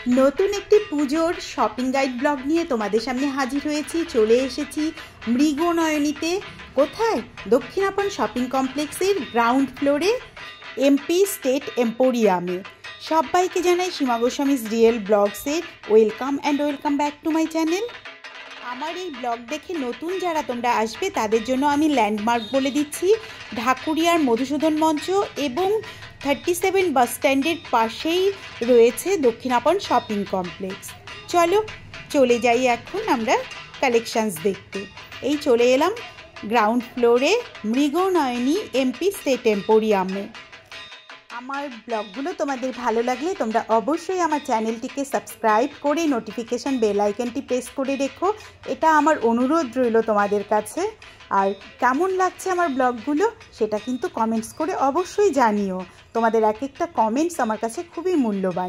নতুন একটি পুজোর শপিং গাইড ব্লগ নিয়ে তোমাদের সামনে হাজির হয়েছি। চলে এসেছি মৃগনয়নীতে। কোথায়? দক্ষিণাপন শপিং কমপ্লেক্সের গ্রাউন্ড ফ্লোরে এমপি স্টেট এম্পোরিয়ামে। সবাইকে জানাই সীমা গোস্বামীজ রিয়েল ব্লগসের welcome and welcome back to my channel. আমার এই ব্লগ দেখে নতুন যারা তোমরা আসবে তাদের জন্য আমি ল্যান্ডমার্ক বলে দিচ্ছি। ঢাকুরিয়ার মধুসূদন মঞ্চ এবং 37 বাস স্ট্যান্ডের পাশেই রয়েছে দক্ষিণাপন শপিং কমপ্লেক্স। চলে যাই এখন আমরা কালেকশানস দেখতে। এই চলে এলাম গ্রাউন্ড ফ্লোরে মৃগনয়নী এমপি স্টেট এম্পোরিয়ামে। আমার ব্লগগুলো তোমাদের ভালো লাগলে তোমরা অবশ্যই আমার চ্যানেলটিকে সাবস্ক্রাইব করে নোটিফিকেশান বেল আইকনটি প্রেস করে রেখো, এটা আমার অনুরোধ রইল তোমাদের কাছে। আর কেমন লাগছে আমার ব্লগগুলো সেটা কিন্তু কমেন্টস করে অবশ্যই জানিও। তোমাদের এক একটা কমেন্টস আমার কাছে খুবই মূল্যবান।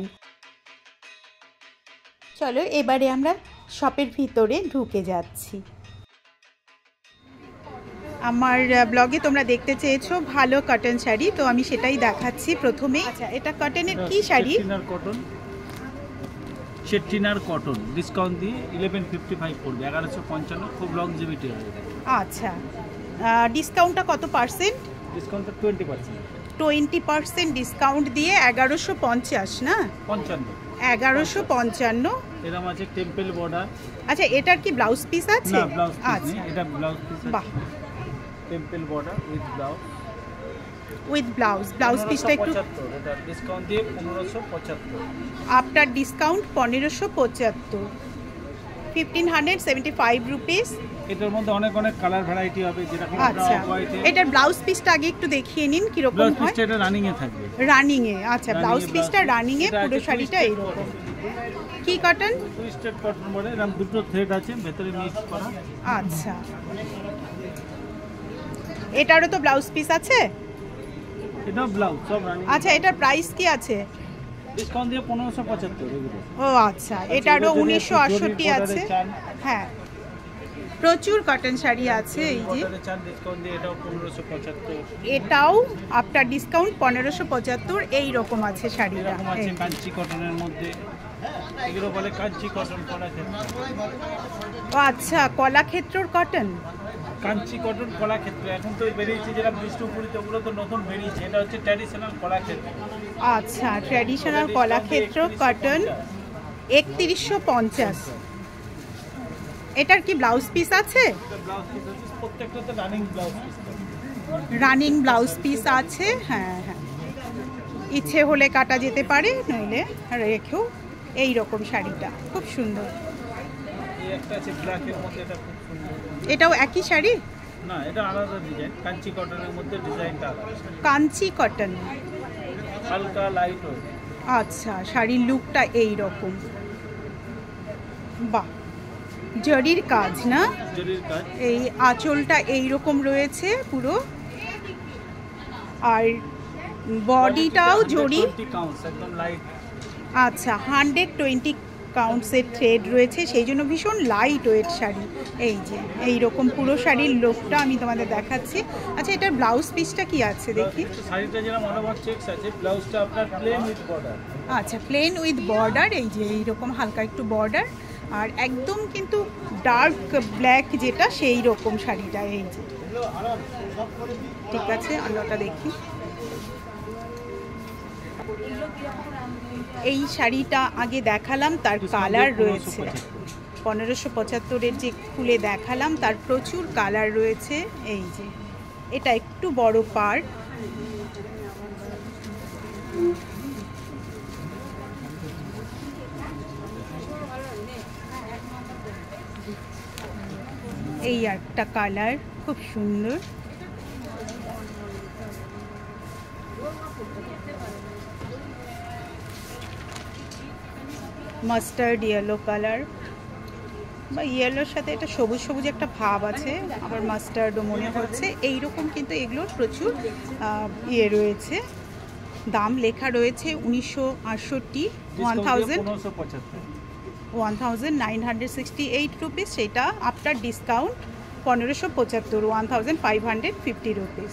চলো এবারে আমরা শপের ভিতরে ঢুকে যাচ্ছি। আমার ব্লগে তোমরা দেখতে চেয়েছো ভালো কটন শাড়ি, তো আমি সেটাই দেখাচ্ছি প্রথমে। আচ্ছা, এটা কটনের কি শাড়ি? শেট্টিনার কটন, ডিসকাউন্ট দিয়ে 1155 পড়বে, 1155, খুব লংজিভিটি হবে। আচ্ছা, ডিসকাউন্টটা কত পার্সেন্ট? ডিসকাউন্টটা 20%। 20% ডিসকাউন্ট দিয়ে 1150 না? 1155। এরকম আছে টেম্পল বর্ডার। আচ্ছা, এটার কি ব্লাউজ পিস আছে? না, ব্লাউজ পিস আচ্ছা, নেই, এটা ব্লাউজ পিস আছে। বাহ, টেম্পল বর্ডার উইথ ব্লাউজ পিসটা একটু এটা ডিসকাউন্ট দিয়ে 1575। After discount 1575, 1575 rupees. এটার মধ্যে অনেক কালার ভ্যারাইটি হবে, যেরকম আচ্ছা, এটার ব্লাউজ পিসটা আগে একটু দেখিয়ে নিন কি রকম হয়। ব্লাউজ পিসটা এটা রানিং এ থাকবে। রানিং এ? আচ্ছা, ব্লাউজ পিসটা রানিং এ, পুরো শাড়িটা এইরকম। কি কটন? টুইস্টেড কটন বলে, এরকম দুটো থ্রেড আছে ভেতরে মিক্স করা। আচ্ছা, এটারও তো ব্লাউজ পিস আছে? এটা ব্লাউজ সব রানিং। আচ্ছা, এটার প্রাইস কি আছে? ডিসকাউন্ট দিয়ে 1575 এগুলো। ও আচ্ছা, এটারও 1968 আছে। হ্যাঁ, প্রচুর কটন শাড়ি আছে। এই যে ডিসকাউন্ট দিয়ে এটাও 1575, এটাও আফটার ডিসকাউন্ট 1575 এই রকম আছে শাড়িটা। এরকম আছে কাঞ্চি কটনের মধ্যে, এগুলো বলে কাঞ্চি কটন, কলাক্ষেত্র। ও আচ্ছা, কলাক্ষেত্রর কটন, কাঞ্চি কটন কলাক্ষেত্র। এখন তো বেরিয়েছে যেরকম বিষ্ণুপুরিতে, ওগুলো তো নতুন বেরিয়েছে। এটা হচ্ছে ট্র্যাডিশনাল কলাক্ষেত্র। আচ্ছা, ট্র্যাডিশনাল কলাক্ষেত্র কটন 3150। এটার কি ব্লাউজ পিস আছে? ব্লাউজ পিস আছে, প্রত্যেকটাতে running blouse piece. Running blouse piece আছে। হ্যাঁ হ্যাঁ, ইচ্ছে হলে কাটা যেতে পারে, নইলে রেখেও। এই রকম শাড়িটা খুব সুন্দর। এই একটা আছে ব্ল্যাকের মধ্যে, এটা খুব সুন্দর। এটাও একই শাড়ি? না, এটা আলাদা ডিজাইন। কাঞ্চি কটনের মধ্যে ডিজাইনটা আলাদা। কাঞ্চি কটন, হালকা লাইট ওয়েট। আচ্ছা, শাড়ির লুকটা এই রকম। বাহ, জরির কাজ না? জরির কাজ। এই আঁচলটা এই রকম রয়েছে পুরো, আর বডিটাও জরি। একদম লাইট। আচ্ছা, 120 কাউন্টসের থ্রেড রয়েছে, সেই জন্য ভীষণ লাইট ওয়েট শাড়ি। এই যে এই রকম পুরো শাড়ির লুকটা আমি তোমাদের দেখাচ্ছি। আচ্ছা, এটার ব্লাউজ পিসটা কি আছে দেখি? শাড়িটা যেরকম অল ওভার চেকস আছে, ব্লাউজটা আপনার প্লেন উইথ বর্ডার। আচ্ছা, প্লেন উইথ বর্ডার। এই যে এইরকম হালকা একটু বর্ডার, আর একদম কিন্তু ডার্ক ব্ল্যাক যেটা, সেই রকম শাড়িটা। এই যে ঠিক আছে, অন্যটা দেখি। এই শাড়িটা আগে দেখালাম, তার কালার রয়েছে 1575 যে খুলে দেখালাম, তার প্রচুর কালার রয়েছে। এই যে এটা একটু বড় পার্ট। এই একটা কালার খুব সুন্দর। মাস্টার্ড ইয়েলো কালার, বা ইয়েলোর সাথে এটা সবুজ সবুজ একটা ভাব আছে, আবার মাস্টার্ডও মনে হচ্ছে। এইরকম কিন্তু এগুলোর প্রচুর ইয়ে রয়েছে, দাম লেখা রয়েছে 1968, 1968 রুপিস। সেটা আফটার ডিসকাউন্ট 1575, 1550 রুপিস,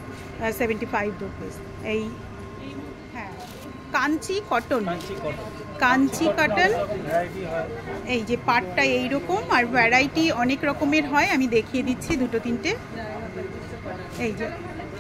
75 রুপিস। এই হ্যাঁ, Kanchi cotton. Kanchi cotton. Variety হয়। এই যে পাটটা এইরকম, আর ভ্যারাইটি অনেক রকমের হয়, আমি দেখিয়ে দিচ্ছি দুটো তিনটে। এই যে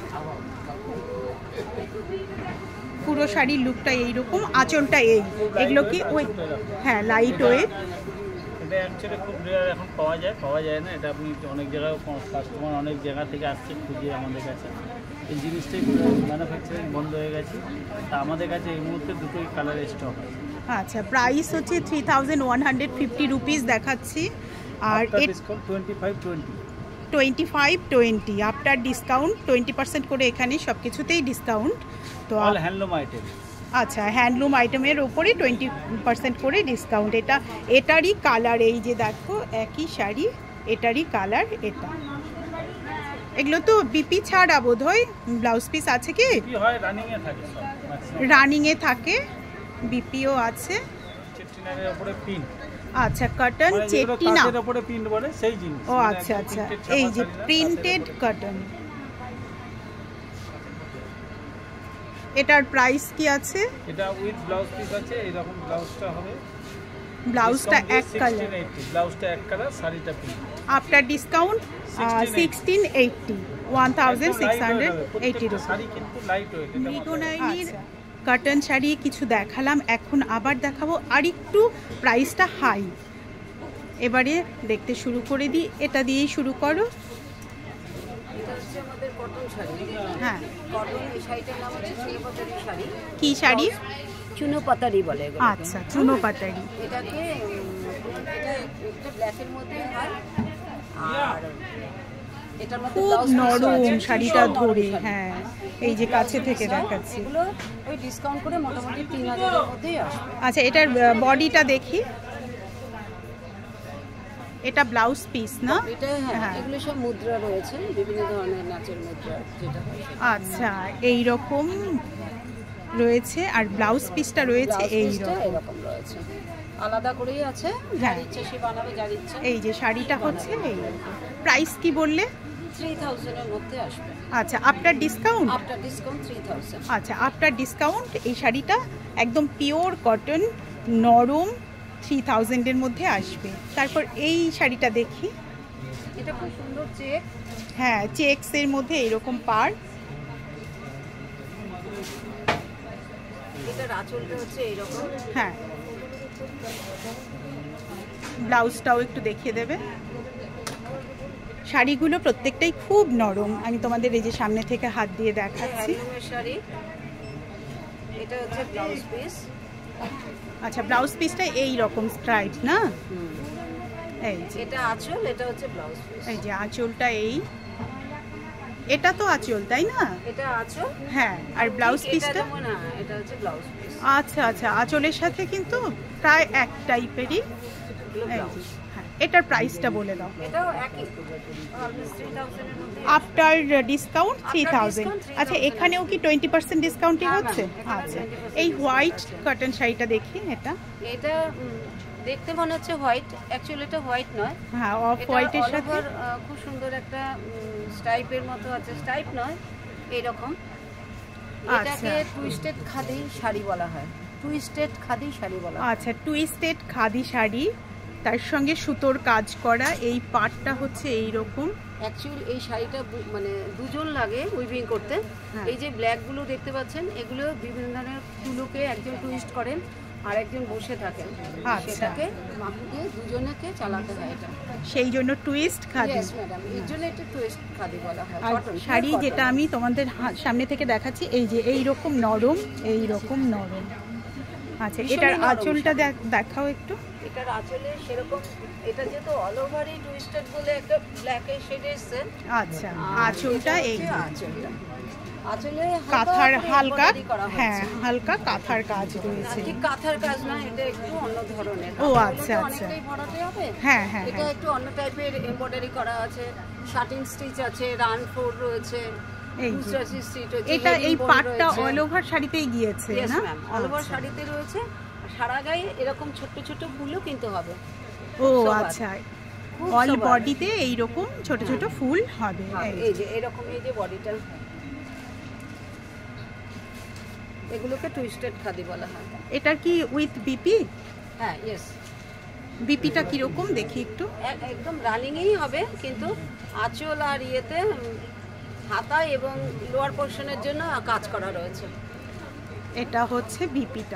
পুরো শাড়ির লুকটা এইরকম, আঁচলটা এই, এগুলো কি ওই, হ্যাঁ লাইট ওয়েট। এটা অ্যাকচুয়ালি খুব রেয়ার, এখন পাওয়া যায় না। এটা আপনি অনেক জায়গায়, কাস্টমার অনেক জায়গা থেকে আসছে খুঁজে আমাদের কাছে। এই জিনিসটাই ম্যানুফ্যাকচারিং বন্ধ হয়ে গেছে, তা আমাদের কাছে এই মুহূর্তে দুটোই কালারের স্টক আছে। আচ্ছা, প্রাইস হচ্ছে 3150 রুপিস দেখাচ্ছি। আর ডিসকাউন্ট 25-20, 25-20 আফটার ডিসকাউন্ট 20% করে এখানে সব কিছুতেই ডিসকাউন্ট। তো অল হ্যান্ডলুম আইটেম। আচ্ছা, হ্যান্ডলুম আইটেমের ওপরে 20% করে ডিসকাউন্ট। এটারই কালার, এই যে দেখো একই শাড়ি, এটারই কালার এটা। এগুলো তো বিপি ছাড়া বোধ হয়, ব্লাউজ পিস আছে কি? রানিংয়ে থাকে, রানিংয়ে থাকে, বিপিও আছে। চেটিনারের উপরে প্রিন্ট। আচ্ছা, কটন চেটিনা এর উপরে প্রিন্ট বলে সেই জিনিস। ও আচ্ছা আচ্ছা, এই যে প্রিন্টেড কটন। এটার প্রাইস কি আছে? এটা উইথ ব্লাউজ পিস আছে, এরকম ব্লাউজটা হবে। ব্লাউজটা এক কালার, ব্লাউজটা এক কালার, শাড়িটা প্রিন্ট। আফটার ডিসকাউন্ট 1680, 1680 শাড়ি কিন্তু লাইট ওয়েট। মৃগনয়নীর কটন শাড়ি কিছু দেখালাম, এখন আবার দেখাবো আরেকটু প্রাইসটা হাই। এবারে দেখতে শুরু করে দিই, এটা দিয়েই শুরু করো। এটা হচ্ছে আমাদের কটন শাড়ি। হ্যাঁ, কটন, এই শাড়িটার নাম হচ্ছে চুনোপাতারি শাড়ি। কি শাড়ি? চুনোপাতারি বলে এগুলো। আচ্ছা, চুনোপাতারি। এটাকে এটা ব্ল্যাকের মধ্যে হয়, আর এটার মধ্যে খুব ব্লাউজ নরম শাড়িটা ধরে, হ্যাঁ এই যে কাছে থেকে দেখাচ্ছি। এগুলো ওই ডিসকাউন্ট করে মোটামুটি 3000 এর মধ্যেই আসবে। আচ্ছা, এটার বডিটা দেখি, এটা ব্লাউজ পিস না? এটা হ্যাঁ, এগুলো সব মুদ্রা রয়েছে, বিভিন্ন ধরনের নাচের মুদ্রা যেটা হয়। আচ্ছা, এই রকম রয়েছে, আর ব্লাউজ পিসটা রয়েছে এই রকম রয়েছে, আলাদা করেই আছে। যার ইচ্ছা সে বানাবে, যার ইচ্ছা। এই যে শাড়িটা হচ্ছে এই। প্রাইস কি বললে? 3000 এর মধ্যে আসবে। আচ্ছা, আফটার ডিসকাউন্ট? After discount 3000। আচ্ছা, আফটার ডিসকাউন্ট এই শাড়িটা একদম পিওর কটন, নরম, 3000 এর মধ্যে আসবে। তারপর এই শাড়িটা দেখি, এটা খুব সুন্দর চেক। হ্যাঁ, চেকস এর মধ্যে এরকম পার। এটার আঁচলটা হচ্ছে এইরকম। হ্যাঁ, ব্লাউজটাও একটু দেখিয়ে দেবে। শাড়িগুলো প্রত্যেকটাই খুব নরম, আমি তোমাদের এই যে সামনে থেকে হাত দিয়ে দেখাচ্ছি। শাড়ি, এটা হচ্ছে ব্লাউজ পিস। আচ্ছা, ব্লাউজ পিসটা এই রকম স্ট্রাইপ না? এই যে এটা আঁচল, এটা হচ্ছে ব্লাউজ পিস। এই যে আঁচলটা এই, এটা তো আঁচল তাই না? এটা আঁচল, হ্যাঁ, আর ব্লাউজ পিসটা? না, এটা হচ্ছে ব্লাউজ পিস। আচ্ছা আচ্ছা, আঁচলের সাথে কিন্তু প্রায় এক টাইপেরই। হ্যাঁ, এটার প্রাইসটা বলে দাও। এটাও একই, অলমোস্ট 3000 এর মধ্যে। After discount 3000। আচ্ছা, এখানেও কি 20% ডিসকাউন্টই হচ্ছে? আচ্ছা, এই হোয়াইট কটন শাড়িটা দেখি। এটা দেখতে মনে হচ্ছে হোয়াইট, অ্যাকচুয়ালি এটা হোয়াইট নয়। হ্যাঁ, অফ হোয়াইটের সাথে খুব সুন্দর একটা স্টাইপের মতো আছে, স্টাইপ নয় এইরকম। এটাকে টুইস্টেড খাদি শাড়ি বলা হয়, টুইস্টেড খাদি শাড়ি বলা হয়। আচ্ছা, টুইস্টেড খাদি শাড়ি, তার সঙ্গে সুতোর কাজ করা, এই পাটটা হচ্ছে এই রকম। অ্যাকচুয়ালি এই শাড়িটা মানে দুজন লাগে উইভিং করতে। এই যে ব্ল্যাকগুলো দেখতে পাচ্ছেন, এগুলো বিভিন্ন ধরনের ফুলকে একজন টুইস্ট করেন আর একজন বসে থাকেন, সেটাকে মাপু দিয়ে দুজনকে চালাতে হয়। এটা সেই জন্য টুইস্ট খাদি। यस ম্যাডাম, এর জন্য এটা টুইস্ট খাদি বলা হয়। কটন শাড়ি যেটা আমি তোমাদের সামনে থেকে দেখাচ্ছি, এই যে এই রকম নরম, এই রকম নরম। আচ্ছা, এটার আঁচলটা দেখাও একটু। এটার আঁচলে সেরকম, এটা যেহেতু অল ওভারই টুইস্টেড বলে একটা ব্ল্যাক এর শেড এসেছে। আচ্ছা, আঁচলটা এই, আঁচলটা আঁচলে কাঁথার হালকা, হ্যাঁ হালকা কাঁথার কাজ রয়েছে। ঠিক কাঁথার কাজ না, এটা একটু অন্য ধরনের। ও আচ্ছা আচ্ছা, অনেকটাই ভরাটে হবে। হ্যাঁ হ্যাঁ, এটা একটু অন্য টাইপের এমব্রয়ডারি করা আছে, শার্টিং স্টিচ আছে, রান ফোর রয়েছে, এটা এই পাটটা অল ওভার শাড়িতেই গিয়েছে না? অল ওভার শাড়িতে রয়েছে, সারা গায়ে এরকম ছোট ছোট ফুলও কিন্তু হবে। ও আচ্ছা, অল বডিতে এই রকম ছোট ছোট ফুল হবে। এই যে এরকম, এই যে বডিটা এগুলোকে টুইস্টেড খাদি বলা হয়। এটা কি উইথ বিপি? হ্যাঁ, ইয়েস। বিপিটা কিরকম দেখি একটু। একদম রানিংয়েই হবে, কিন্তু আঁচল আর ইয়েতে হাতায় এবং লোয়ার পোর্শনের জন্য কাজ করা রয়েছে। এটা হচ্ছে বিপিটা।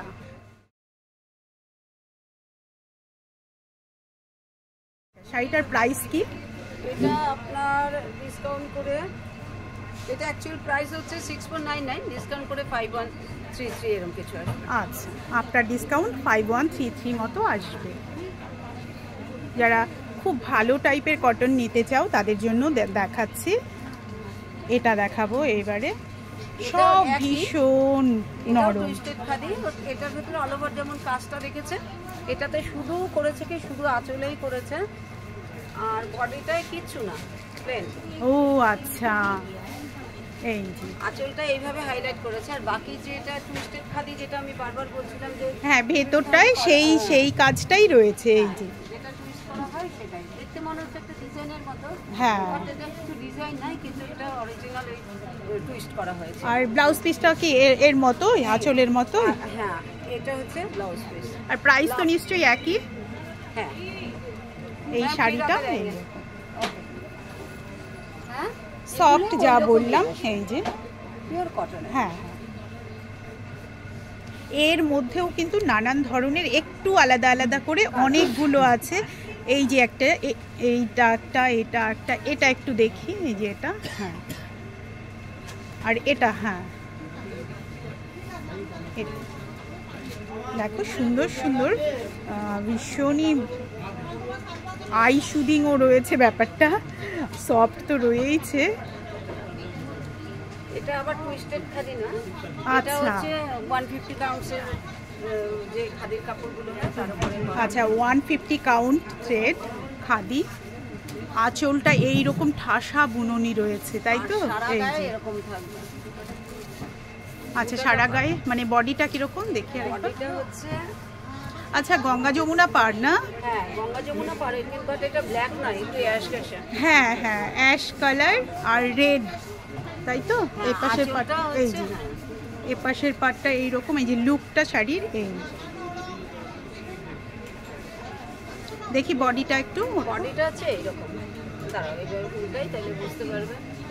শাড়িটার প্রাইস কি? এটা আপনার ডিসকাউন্ট করে, এটা অ্যাকচুয়াল প্রাইস হচ্ছে 6499, ডিসকাউন্ট করে 5133 এরকম কিছু আসবে। আচ্ছা, আপনার ডিসকাউন্ট 5133 মতো আসবে। যারা খুব ভালো টাইপের কটন নিতে চাও তাদের জন্য দেখাচ্ছি। এটা দেখাবো এবারে, সব ভীষণ নরম। এটার ভিতরে অল ওভার যেমন কাজটা রেখেছে, এটাতে শুধু করেছে কি শুধু আঁচলেই করেছে, আর বডিটায় কিচ্ছু না, প্লেন। ও আচ্ছা, এই যে আঁচলটা এইভাবে হাইলাইট করেছে, আর বাকি যেটা টুইস্টেড খাদি যেটা আমি বারবার বলছিলাম যে হ্যাঁ ভেতরটায় সেই কাজটাই রয়েছে। এই যে যেটা টুইস্ট করা হয় সেটাই দেখতে মনে হচ্ছে একটা ডিজাইনের মতো। হ্যাঁ, এটা কিছু ডিজাইন নাই, কিন্তু এটা অরিজিনাল টুইস্ট করা হয়েছে। আর ব্লাউজ পিসটা কি এর মতোই, আঁচলের মতোই? হ্যাঁ, এটা হচ্ছে ব্লাউজ পিস। আর প্রাইস তো নিশ্চয়ই একই? হ্যাঁ, এই শাড়িটা হ্যাঁ সফট যা বললাম, এই যে পিওর কটন। হ্যাঁ, এর মধ্যেও কিন্তু নানান ধরনের একটু আলাদা আলাদা করে অনেকগুলো আছে। এই যে একটা, এইটা একটা, এটা একটা, এটা একটু দেখি, এই যে এটা, হ্যাঁ, আর এটা, হ্যাঁ দেখো সুন্দর সুন্দর, ভীষণই আই শুডিংও রয়েছে, ব্যাপারটা সফট তো রয়েইছে। এটা আবার টুইস্টেড খাদি না, এটা আচ্ছা হচ্ছে 150 কাউন্টসের যে খাদির কাপড়গুলো হয় তার উপরে। আচ্ছা, 150 কাউন্ট থ্রেড খাদি, আঁচলটা এইরকম ঠাসা বুননি রয়েছে, তাই তো? এই যে এরকম থাকবে। আচ্ছা, সারা গায়ে মানে বডিটা কিরকম দেখি আরেকবার। বডিটা হচ্ছে, আচ্ছা গঙ্গা যমুনা পার না? হ্যাঁ গঙ্গা যমুনা পাড়ের, কিন্তু এটা ব্ল্যাক না, একটু অ্যাশ কালার। হ্যাঁ হ্যাঁ, অ্যাশ কালার আর রেড, তাই তো? এই পাশের পাটটা, এই যে এই পাশের পাটটা এইরকম, এই যে লুকটা শাড়ির। এই দেখি বডিটা একটু, বডিটা আছে এইরকম, দাঁড়াও এবার উল্টাই তাহলে বুঝতে পারবে।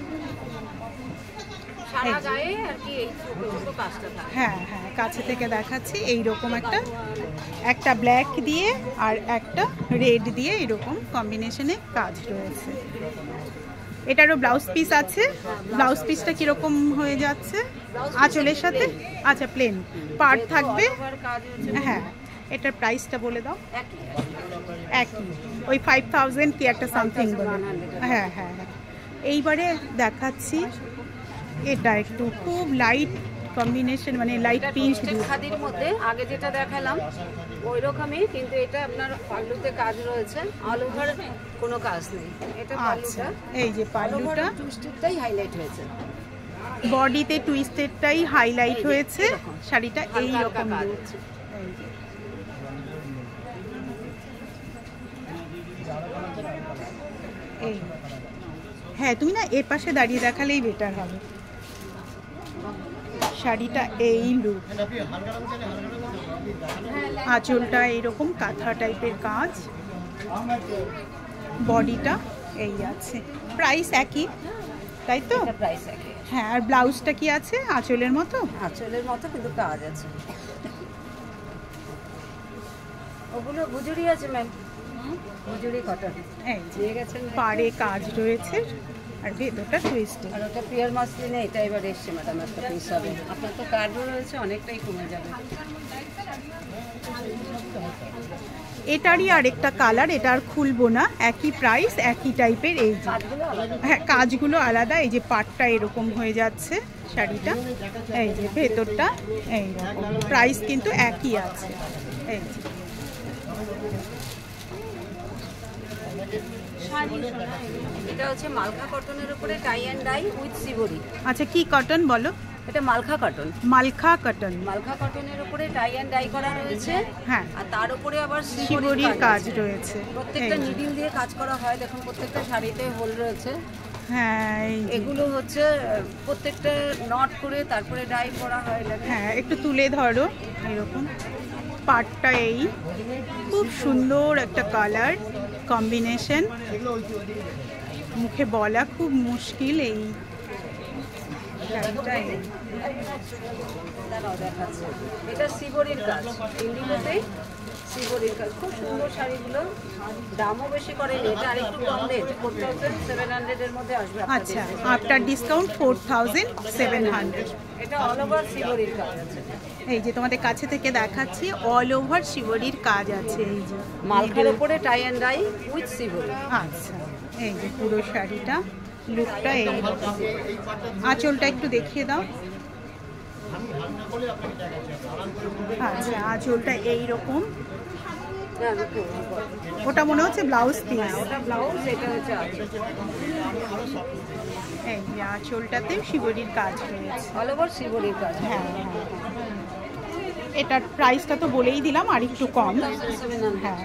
সারা গায়ে আর কি এই ছোট ছোট কাজটা থাকে। হ্যাঁ হ্যাঁ, কাছে থেকে দেখাচ্ছি। এইরকম একটা ব্ল্যাক দিয়ে আর একটা রেড দিয়ে এরকম কম্বিনেশনে কাজ রয়েছে। এটারও ব্লাউজ পিস আছে। ব্লাউজ পিসটা কিরকম হয়ে যাচ্ছে আঁচলের সাথে? আচ্ছা, প্লেন পার্ট থাকবে। হ্যাঁ, এটার প্রাইসটা বলে দাও। একই, ওই 5000 কি একটা সামথিং বলে। হ্যাঁ হ্যাঁ হ্যাঁ, এইবারে দেখাচ্ছি এটা একটু খুব লাইট কম্বিনেশন, মানে লাইট পিঙ্ক খাদির মধ্যে। আগে যেটা দেখালাম ওই রকমই, কিন্তু এটা আপনার পাল্লুতে কাজ রয়েছে, অল ওভার কোনো কাজ নেই। এটা পাল্লুটা, এই যে পাল্লুটা টুইস্টেডটাই হাইলাইট হয়েছে, বডিতে টুইস্টেডটাই হাইলাইট হয়েছে। শাড়িটা এই রকম এই। হ্যাঁ, তুমি না এর পাশে দাঁড়িয়ে দেখালেই বেটার হবে। শাড়িটা এই লুক, আঁচলটা এইরকম কাঁথা টাইপের কাজ, বডিটা এই আছে। প্রাইস একই, তাই তো? প্রাইস একই। হ্যাঁ, আর ব্লাউজটা কি আছে আঁচলের মতো? আঁচলের মতো, কিন্তু কাজ আছে। ওগুলো গুজুরি আছে ম্যাম, গুজুরি কটন। এই যে পাড়ে কাজ রয়েছে, আর ভেতরটা টুইস্টেড। আর ওটা পিওর মাসলিনে, এটা এবার এসছে ম্যাডাম, একটা পিস হবে। আপনার তো কার্ডও রয়েছে, অনেকটাই কমে যাবে। এটারই আরেকটা কালার, এটা আর খুলবো না, একই প্রাইস, একই টাইপের। এই যে হ্যাঁ, কাজগুলো আলাদা। এই যে পাটটা এরকম হয়ে যাচ্ছে শাড়িটা, এই যে ভেতরটা এইরকম, প্রাইস কিন্তু একই আছে। এই যে এটা হচ্ছে মালখা কটনের উপরে tie and dye with shibori. আচ্ছা, কি কটন বলো? এটা মালখা কটন। মালখা কটন, মালখা কটনের উপরে টাই অ্যান্ড ডাই করা রয়েছে। হ্যাঁ, আর তার উপরে আবার সিবরির কাজ রয়েছে। প্রত্যেকটা নিডিল দিয়ে কাজ করা হয়। দেখুন প্রত্যেকটা শাড়িতে হোল রয়েছে। হ্যাঁ এগুলো হচ্ছে প্রত্যেকটা নট করে তারপরে ডাই করা হয়। হ্যাঁ একটু তুলে ধরো, এরকম পাটটা এই খুব সুন্দর একটা কালার কম্বিনেশন, মুখে বলা খুব মুশকিল। এই শাড়িটা এটা সিবরির কাজ, ইন্ডিগোতেই সিবরির কাজ, খুব সুন্দর শাড়িগুলো। দামও বেশি করেনি, এটা আরেকটু কম রেট, 4700 এর মধ্যে আসবে। আচ্ছা, আফটার ডিসকাউন্ট 4700। এটা অল ওভার সিবরির কাজ আছে। এই যে তোমাদের কাছে থেকে দেখাচ্ছি, অল ওভার শিবরির কাজ আছে। এই যে মালখার উপরে tie and dye with shibori. আচ্ছা, এই যে পুরো শাড়িটা লুকটা এই, আঁচলটা একটু দেখিয়ে দাও। আচ্ছা, আঁচলটা এইরকম, ওটা মনে হচ্ছে ব্লাউজ পিস। ওটা ব্লাউজ, এটা হচ্ছে আঁচল। এই যে আঁচলটাতে শিবরির কাজ রয়েছে, অল ওভার শিবরির কাজ। হ্যাঁ, এটার প্রাইসটা তো বলেই দিলাম, আর একটু কম। হ্যাঁ,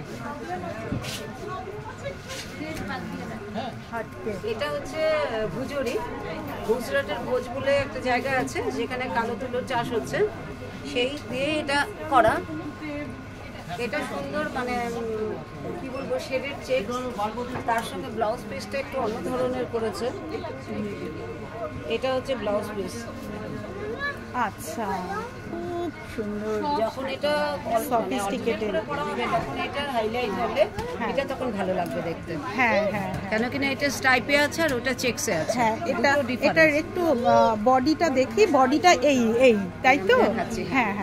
এটা হচ্ছে ভুজুরি, গুজরাটের ভোজ বলে একটা জায়গা আছে যেখানে কালো তুলোর চাষ হচ্ছে, সেই দিয়ে এটা করা। এটা সুন্দর, মানে কি বলবো, শেডের চেক, তার সঙ্গে ব্লাউজ পিসটা একটু অন্য ধরনের করেছে। এটা হচ্ছে ব্লাউজ পিস। আচ্ছা, খুব সুন্দর। যখন এটা সফিস্টিকেটেড করা হবে তখন এটা হাইলাইট হবে, এটা তখন ভালো লাগবে দেখতে। হ্যাঁ, কেন কিনা এটা স্ট্রাইপে আছে আর ওটা চেকসে আছে। হ্যাঁ, এটার একটু বডিটা দেখি, বডিটা এই তাই তো? হ্যাঁ,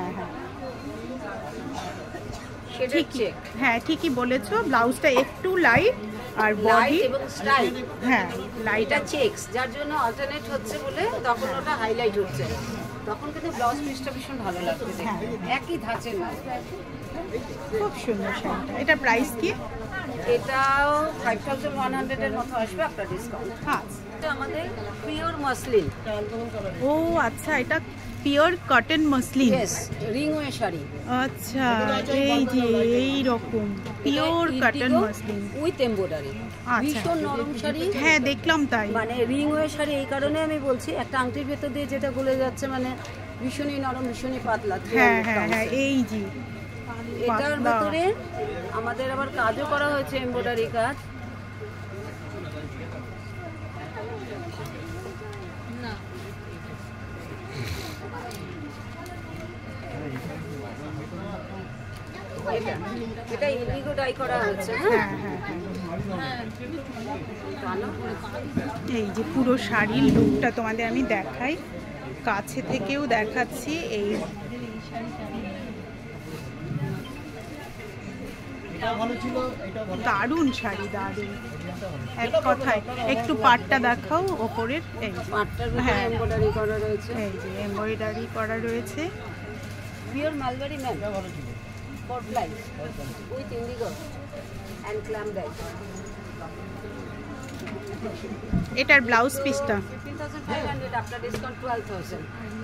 ঠিকই, হ্যাঁ ঠিকই বলেছো। ব্লাউজটা একটু লাইট আর বডি এবং স্টাইল, হ্যাঁ লাইট, এটা চেকস, যার জন্য অল্টারনেট হচ্ছে বলে তখন ওটা হাইলাইট হচ্ছে, তখন কিন্তু ব্লাউজ পিসটা ভীষণ ভালো লাগবে দেখতে, একই ধাঁচের না। খুব সুন্দর শাড়িটা। এটা প্রাইস কি? এটাও 5100 এর মতো আসবে আপনার ডিসকাউন্ট। হ্যাঁ, এটা আমাদের পিওর মসলিন। ও আচ্ছা, এটা pure cotton muslin. Yes, ring way sari. আচ্ছা, এই যে এই রকম pure cotton muslin with embroidery, ভীষণ নরম শাড়ি। হ্যাঁ, দেখলাম তাই। মানে রিংওয়ে শাড়ি এই কারণে আমি বলছি, একটা আংটির ভেতর দিয়ে যেটা গলে যাচ্ছে, মানে ভীষণই নরম, ভীষণই পাতলা। হ্যাঁ, এই যে এটার ভেতরে আমাদের আবার কাজও করা হয়েছে, এমব্রয়ডারি কাজ। এটা ইন্ডিগো ডাই করা হয়েছে। এই যে পুরো শাড়ির লুকটা তোমাদের আমি দেখাই, কাছে থেকেও দেখাচ্ছি। এই দারুণ শাড়ি, দারুণ এক কথায়। একটু পাটটা দেখাও ওপরের। এই হ্যাঁ, এমব্রয়ডারি করা রয়েছে, এই যে এমব্রয়ডারি করা রয়েছে। Pure mulberry ma'am, four ply with indigo and clamp dye. এটার ব্লাউজ পিসটা 15,500, আপনার ডিসকাউন্ট 12,000।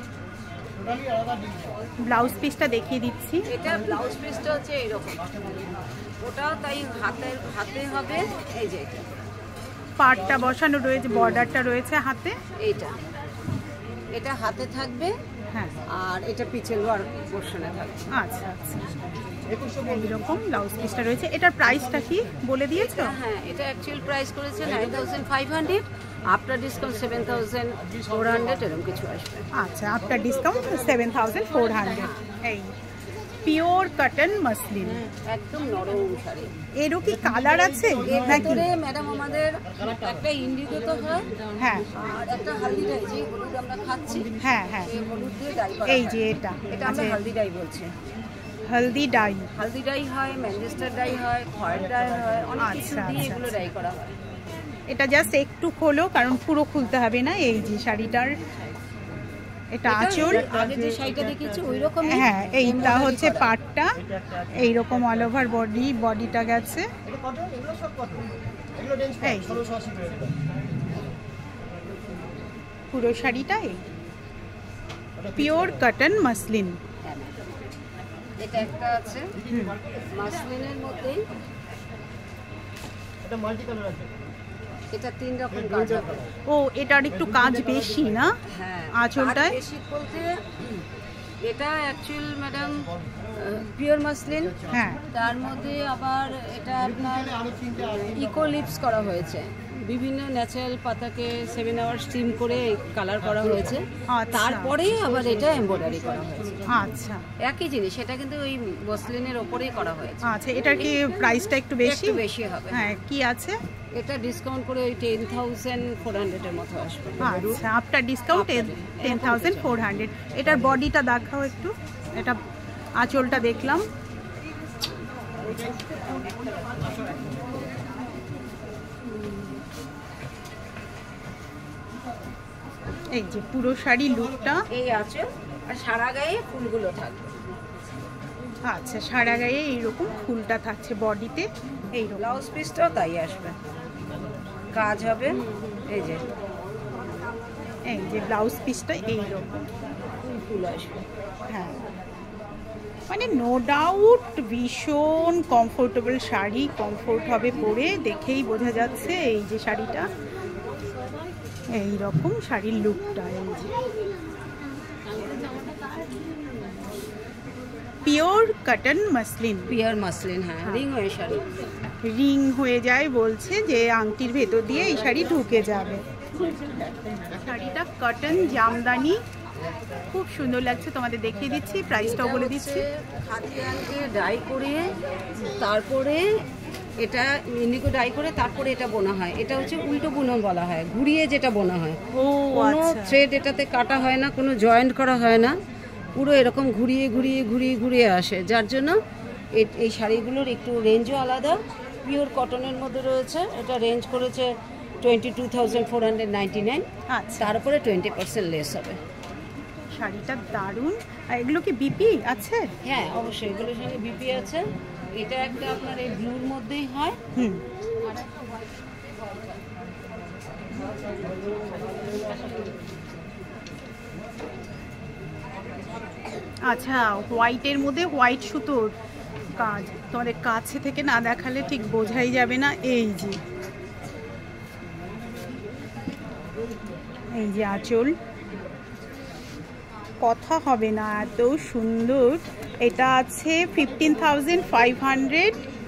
ব্লাউজ পিসটা দেখিয়ে দিচ্ছি। এটা ব্লাউজ পিসটা হচ্ছে এইরকম, ওটাও তাই হাতে হবে। এই যে পাটটা বসানো রয়েছে, বর্ডারটা রয়েছে হাতে, এটা হাতে থাকবে। হ্যাঁ, আর এটা পিছের লোয়ার পোরশনে থাকবে। আচ্ছা, এইরকম ব্লাউজ পিসটা রয়েছে। এটার প্রাইসটা কি বলে দিয়েছো? হ্যাঁ, এটা অ্যাকচুয়াল প্রাইস করেছে 9500, আফটার ডিসকাউন্ট 7400 এরকম কিছু আসবে। আচ্ছা, আফটার ডিসকাউন্ট 7400। এই পিওর কটন মসলিন, একদম নরম শাড়ি। এরও কি কালার আছে নাকি? ম্যাডাম আমাদের একটা ইন্ডিগো তো হয়, হ্যাঁ, আর একটা হলদি ডাই, যে হলুদ আমরা খাচ্ছি, হ্যাঁ, এই হলুদ দিয়ে ডাই করা। এই যে এটা আমরা হলদি ডাই বলছি। হলদি ডাই, হলদি ডাই হয়, ম্যানচেস্টার ডাই হয়, খয়ের ডাই হয়, অনেক কিছু দিয়ে এগুলো ডাই করা হয়। এটা জাস্ট একটু খোলো, কারণ পুরো খুলতে হবে না। এই যে শাড়িটার, এটা আঁচল, আগে যে শাড়িটা দেখেছি ওই রকম। হ্যাঁ, এইটা হচ্ছে পাটটা, এইরকম অল ওভার বডিটা গেছে। এই পুরো শাড়িটা এই পিওর কটন মসলিন। এটা একটা আছে মাসলিনের মধ্যেই, এটা 3 রকম কাজ হবে। ও এটার একটু কাজ বেশি না? হ্যাঁ, আঁচলটায় বেশি বলতে এটা অ্যাকচুয়াল ম্যাডাম পিওর মাসলিন। হ্যাঁ, তার মধ্যে আবার এটা আপনার ইকোলিপস করা হয়েছে, বিভিন্ন ন্যাচারাল পাতাকে 7 আওয়ার স্টিম করে কালার করা হয়েছে, তারপরে আবার এটা এমব্রয়ডারি করা হয়েছে। আচ্ছা, একই জিনিস, এটা কিন্তু ওই মসলিনের ওপরেই করা হয়েছে। আচ্ছা, এটার কি প্রাইসটা একটু বেশি? একটু বেশি হবে। হ্যাঁ, কি আছে? এটা ডিসকাউন্ট করে ওই 10,400 এর মতো আসবে। আচ্ছা, আফটার ডিসকাউন্ট 10,400। এটার বডিটা দেখাও একটু। এটা আঁচলটা দেখলাম। এই যে পুরো শাড়ি লুকটা এই আছে, আর সারা গায়ে ফুলগুলো থাকবে। আচ্ছা, সারা গায়ে এইরকম ফুলটা থাকছে, বডিতে এইরকম। ব্লাউজ পিসটাও তাই আসবে, কাজ হবে। এই যে ব্লাউজ পিসটা এইরকম ফুল আসবে। হ্যাঁ, মানে নো ডাউট ভীষণ কমফোর্টেবল শাড়ি, কমফোর্ট হবে পরে, দেখেই বোঝা যাচ্ছে। এই যে শাড়িটা এইরকম শাড়ির লুকটা, এই যে pure cotton muslin. Pure muslin, হ্যাঁ, রিং হয়ে শাড়ি, রিং হয়ে যায় বলছে, যে আংটির ভেতর দিয়ে এই শাড়ি ঢুকে যাবে। শাড়িটা কটন জামদানি, খুব সুন্দর লাগছে, তোমাদের দেখিয়ে দিচ্ছি, প্রাইসটাও বলে দিচ্ছি। খাদিয়ানকে ডাই করে তারপরে এটা ইন্ডিগো ডাই করে তারপরে এটা বোনা হয়। এটা হচ্ছে উল্টো বুনন বলা হয়, ঘুরিয়ে যেটা বোনা হয়। কোনো থ্রেড এটাতে কাটা হয় না, কোনো জয়েন্ট করা হয় না, পুরো এরকম ঘুরিয়ে ঘুরিয়ে ঘুরিয়ে ঘুরিয়ে আসে, যার জন্য এই শাড়িগুলোর একটু রেঞ্জও আলাদা। পিওর কটনের মধ্যে রয়েছে, এটা রেঞ্জ করেছে 22,499। তার উপরে 20% লেস হবে। শাড়িটা দারুণ। আর এগুলো কি বিপি আছে? হ্যাঁ, অবশ্যই এগুলোর সঙ্গে বিপি আছে। এটা একটা আপনার এই ব্লুর মধ্যেই হয়। আচ্ছা, হোয়াইটের মধ্যে হোয়াইট সুতোর কাজ, তোমাদের কাছে থেকে না দেখালে ঠিক বোঝাই যাবে না। এই যে আঁচল, কথা হবে না, এত সুন্দর। এটা আছে 15,500,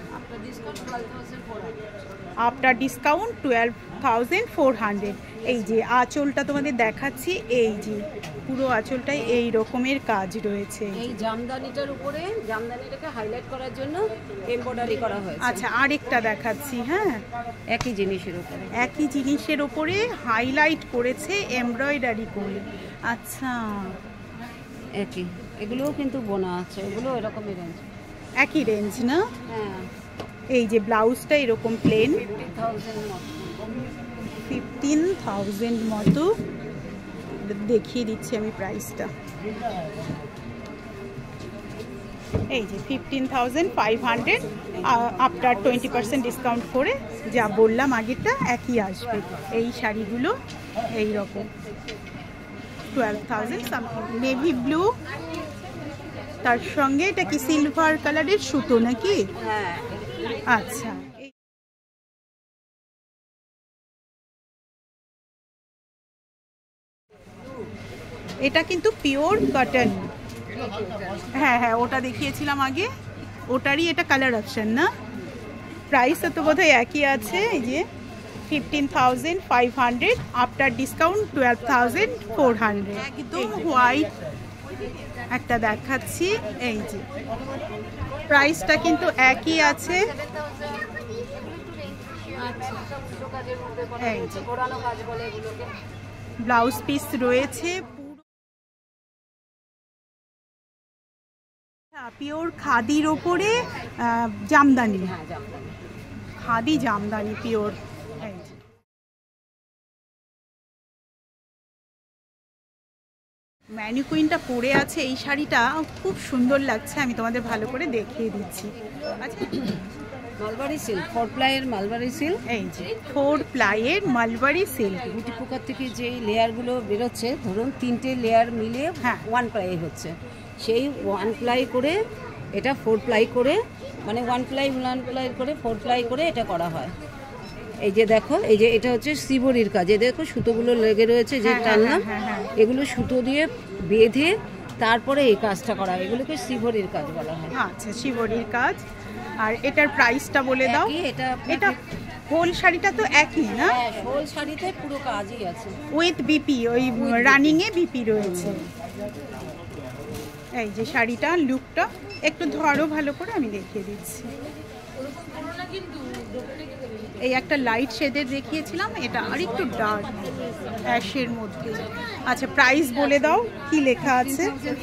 আফটার ডিসকাউন্ট 12,400। এই যে আঁচলটা তোমাদের দেখাচ্ছি, এই যে পুরো আঁচলটায় এই রকমের কাজ রয়েছে। এই জামদানিটার উপরে জামদানিটাকে হাইলাইট করার জন্য এমব্রয়ডারি করা হয়েছে। আচ্ছা, আরেকটা দেখাচ্ছি। হ্যাঁ, একই জিনিসের উপরে হাইলাইট করেছে এমব্রয়ডারি করে। আচ্ছা, একই, এগুলোও কিন্তু বোনা আছে, এগুলো এরকমই রেঞ্জ, একই রেঞ্জ না? হ্যাঁ। এই যে ব্লাউজটা এরকম প্লেন, 15,000 মতো দেখিয়ে দিচ্ছি আমি প্রাইসটা। এই যে 15,500, আফটার 20% ডিসকাউন্ট করে যা বললাম আগেরটা একই আসবে। এই শাড়িগুলো এই রকম 12,000 সামথিং। নেভি ব্লু, তার সঙ্গে এটা কি সিলভার কালারের সুতো নাকি? হ্যাঁ। আচ্ছা, এটা কিন্তু পিওর কটন। হ্যাঁ হ্যাঁ, ওটা দেখিয়েছিলাম আগে, ওটারই এটা কালার অপশন না? প্রাইসও তো বোধহয় একই আছে। এই যে 15,500, আফটার ডিসকাউন্ট 12,400। একদম হোয়াইট একটা দেখাচ্ছি, এই যে প্রাইসটা কিন্তু একই আছে। এই যে ব্লাউজ পিস রয়েছে, পিওর খাদির ওপরে জামদানি, খাদি জামদানি পিওর। ম্যানিকুইনটা পরে আছে, এই শাড়িটা খুব সুন্দর লাগছে, আমি তোমাদের ভালো করে দেখিয়ে দিচ্ছি। আচ্ছা, মালবারি সিল্ক, 4 প্লাইয়ের মালবারি সিল্ক। এই যে 4 প্লাইয়ের মালবারি সিল্ক। গুটি পোকার থেকে যে লেয়ারগুলো বেরোচ্ছে, ধরুন 3টে লেয়ার মিলে 1 প্লাই হচ্ছে, সেই 1 প্লাই করে এটা 4 প্লাই করে, মানে 1 প্লাই করে 4 প্লাই করে এটা করা হয়। এই যে দেখো, এই যে এটা হচ্ছে শিবরির কাজ, এই দেখো সুতোগুলো লেগে রয়েছে যে টানলাম, এগুলো সুতো দিয়ে বেঁধে তারপরে এই কাজটা করা হয়, এগুলোকে শিবরির কাজ বলা হয়। আচ্ছা, শিবরির কাজ। আর এটার প্রাইসটা বলে দাও। এটা হোল শাড়িটা তো একই না? হ্যাঁ, হোল শাড়িতে পুরো কাজই আছে, উইথ বিপি, ওই রানিং এ বিপি রয়েছে। এই যে শাড়িটা লুকটা একটু ধরো ভালো করে, আমি দেখিয়ে দিচ্ছি। এই একটা লাইট শেডের দেখিয়েছিলাম, এটা আর একটু ডার্ক অ্যাশের মধ্যে। আচ্ছা, প্রাইস বলে দাও, কি লেখা আছে?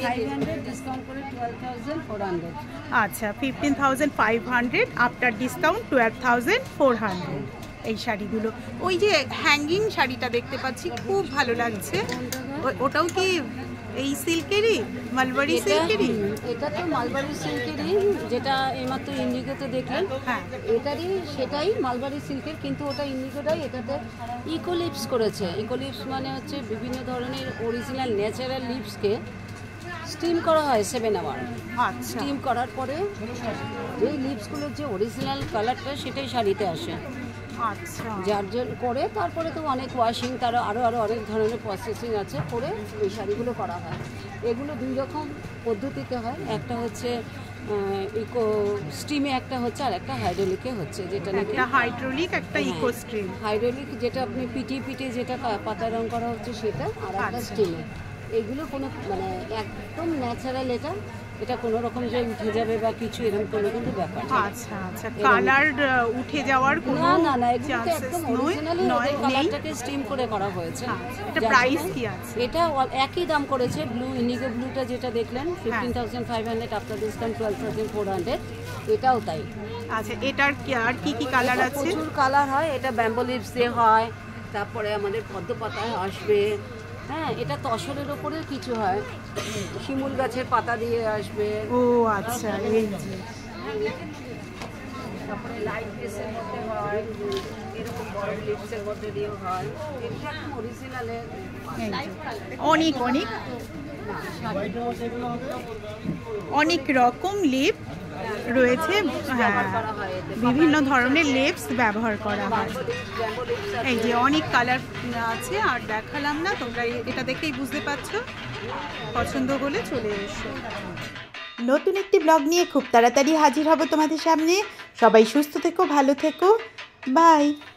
আচ্ছা, 15,500 আফটার ডিসকাউন্ট 12,400। এই শাড়িগুলো, ওই যে হ্যাঙ্গিং শাড়িটা দেখতে পাচ্ছি, খুব ভালো লাগছে। ওটাও কি এই সিল্কেরই, মালবারি সিল্কেরই? এটা তো মালবারি সিল্কেরই, যেটা এইমাত্র ইন্ডিগোতে দেখলেন। হ্যাঁ, এটারই সেটাই মালবারি সিল্কের, কিন্তু ওটা ইন্ডিগোটাই, এটাতে ইকোলিপস করেছে। ইকোলিপস মানে হচ্ছে বিভিন্ন ধরনের অরিজিনাল ন্যাচারাল লিপসকে স্টিম করা হয় 7 আওয়ার। আচ্ছা, স্টিম করার পরে যেই লিপসগুলোর যে অরিজিনাল কালারটা সেটাই শাড়িতে আসে। আচ্ছা, যার জন্য করে তারপরে তো অনেক ওয়াশিং, তারও আরও অনেক ধরনের প্রসেসিং আছে, করে এই শাড়িগুলো করা হয়। এগুলো 2 রকম পদ্ধতিতে হয়, একটা হচ্ছে ইকো স্টিমে, একটা হচ্ছে, আর একটা হাইড্রোলিকে হচ্ছে, যেটা নাকি একটা হাইড্রোলিক, একটা ইকো স্ট্রিম। হাইড্রোলিক যেটা আপনি পিটিয়ে যেটা পাতা রং করা হচ্ছে সেটা, আর একটা স্টিমে। এইগুলো কোনো মানে একদম ন্যাচারাল, এটা কোনো রকম যে উঠে যাবে বা কিছু এরকম কোনো কিন্তু ব্যাপার না। আচ্ছা আচ্ছা, কালার উঠে যাওয়ার কোনো না, এগুলো একদম অরিজিনালি কালারটাকে স্টিম করে করা হয়েছে। এটা প্রাইস কি আছে? এটা একই দাম করেছে, ব্লু ইন্ডিগো ব্লুটা যেটা দেখলেন 15,500 আফটার ডিসকাউন্ট 12,400, এটাও তাই। আচ্ছা, এটার আর কি কি কালার আছে? প্রচুর কালার হয়, এটা ব্যাম্বো লিপস দিয়ে হয়, তারপরে আমাদের পদ্ম পাতায় আসবে, হ্যাঁ, এটা তসরের ওপরে কিছু হয়, শিমুল গাছের পাতা দিয়ে আসবে। ও আচ্ছা, এই যে তারপরে লাইট ড্রেসের মধ্যে হয়, এরকম বড় লিপসের মধ্যে দিয়েও হয়, এটা একদম অরিজিনালে। অনেক অনেক অনেক রকম লিপ রয়েছে, হ্যাঁ, বিভিন্ন ধরনের লিপস ব্যবহার করা হয়। এই যে অনেক কালার আছে, আর দেখালাম না, তোমরা এটা দেখেই বুঝতে পারছো। পছন্দ হলে চলে এসো। নতুন একটি ব্লগ নিয়ে খুব তাড়াতাড়ি হাজির হব তোমাদের সামনে। সবাই সুস্থ থেকো, ভালো থেকো, বাই।